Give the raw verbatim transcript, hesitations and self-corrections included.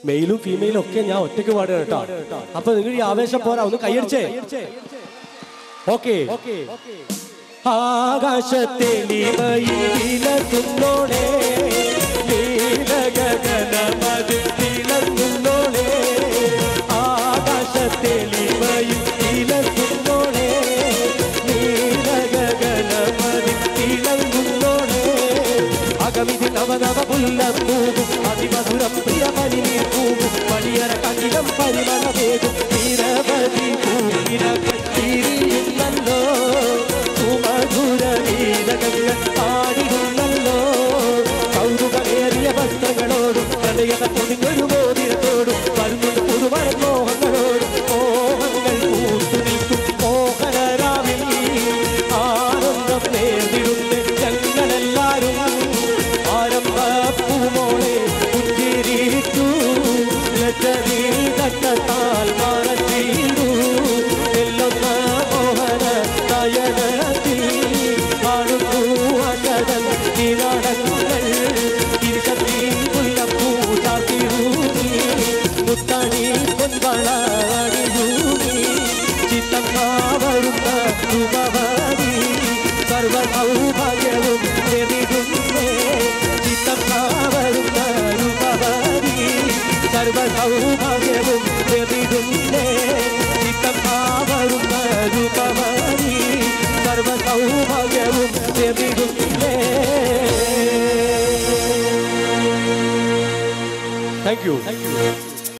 മെയിലും ഫീമെയിലും ഒക്കെ ഞാൻ ഒറ്റയ്ക്ക് പാടുകയാണ് കേട്ടോ. അപ്പൊ നിങ്ങൾ ഈ ആവേശം പോരാ, ഒന്ന് കൈയടിച്ചേ. ഓക്കെ. ആകാശത്തെ നീലത്തുന്നോളെ നീലഗഗനമതിൽ തിളങ്ങുന്നോളെ ആകാശത്തെ നീലത്തുന്നോളെ നീലഗഗനമതിൽ തിളങ്ങുന്നോളെ അകമിതി നവനവ പുല്ലപ്പൂവും അതിമധുരം പ്രിയ പനിനീർ പൂവും മണിയറ കണ്ണിലും പരിമളമേകും നിരവധി പൂവിനകൾ തിരിയുന്നല്ലോ സുമധുര നീലകങ്ങൾ പാടിടുന്നല്ലോ കൗതുകമേറിയ വസ്ത്രങ്ങളോടും പ്രണയത പൊതിഞ്ഞൊരു മോതിരത്തോടും വരുന്നുണ്ട് പുതുമഴ മോഹങ്ങളോടും മോഹങ്ങൾ കൂട്ടു നിൽക്കും മോഹനരാവിൽ ആനന്ദം നേർന്നിടുന്ന ഞങ്ങളെല്ലാരും ആരംഭ പൂമോളെ പുഞ്ചിരിക്കൂ ലജ്ജീ തട്ടാൽ മറച്ചീടൂ എല്ലൊന്ന മോഹന നയനത്തിൽ കാണുന്നു അകടൽ നിറടങ്ങൾ തിരിച്ചീ മുല്ലപ്പൂ ചാത്തിരൂമി മുത്തണി പൊൻവളടിയൂമി ചിത്തമ്മ വരുന്ന ഉപവതി സർവ സൗഭാഗ്യവും നേടിടുന്നേ ചിത്തമ്മ വരുന്ന ഉപവതി സർവ സൗഭാഗ്യവും നേടിടുന്നേ ചിത്തമ്മ വരുന്ന ഉപവതി സർവ സൗഭാഗ്യവും നേടിടുന്നേ. Thank you.